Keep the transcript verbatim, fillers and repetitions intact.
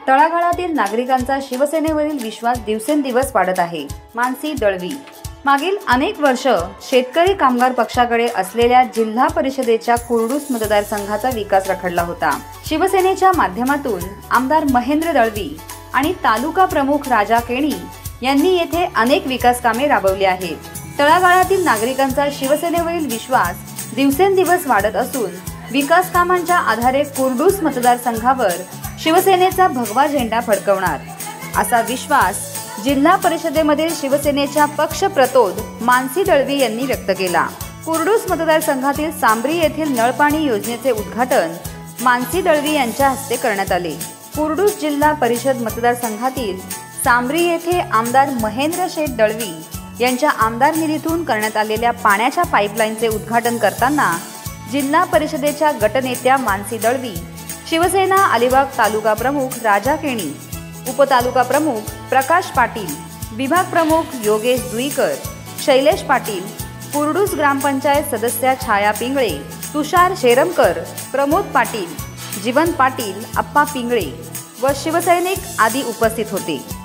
तळागाळातील नागरिकांचा शिवसेनेवरील विश्वास दिवसेंदिवस वाढत आहे। मानसी दळवी मागील अनेक वर्ष शेतकरी कामगार पक्षाकडे असलेल्या जिल्हा परिषदेच्या कुर्डूस मतदारसंघाचा विकास रखडला होता। शिवसेनेच्या माध्यमातून आमदार महेंद्र दळवी आणि तालुका प्रमुख राजा केणी यांनी येथे अनेक विकास कामे राबवली आहेत। तळागाळातील नागरिकांचा शिवसेनेवरील विश्वास दिवसेंदिवस वाढत असून विकास कामांच्या आधारे कुर्डूस मतदारसंघावर शिवसेनेचा भगवा झेंडा फडकवणार असा विश्वास जिल्हा परिषदेमधील शिवसेनेच्या पक्षप्रतोद मानसी दळवी यांनी व्यक्त केला। कुर्डूस मतदारसंघातील सांब्री येथील नळपाणी योजनेचे उद्घाटन मानसी दळवी यांच्या हस्ते करण्यात आले। कुर्डूस जिल्हा परिषद मतदारसंघातील सांब्री येथे आमदार महेंद्र शेठ दळवी यांच्या आमदार निधीतून करण्यात आलेल्या पाण्याच्या पाईपलाईनचे उद्घाटन करताना जिल्हा परिषदेच्या गटनेत्या मानसी दळवी, शिवसेना अलिबाग तालुका प्रमुख राजा केणी, उपतालुका प्रमुख प्रकाश पाटील, विभाग प्रमुख योगेश जुईकर, शैलेश पाटील, कुर्डूस ग्रामपंचायत सदस्या छाया पिंगळे, तुषार शेरमकर, प्रमोद पाटील, जीवन पाटील, अप्पा पिंगळे व शिवसैनिक आदी उपस्थित होते।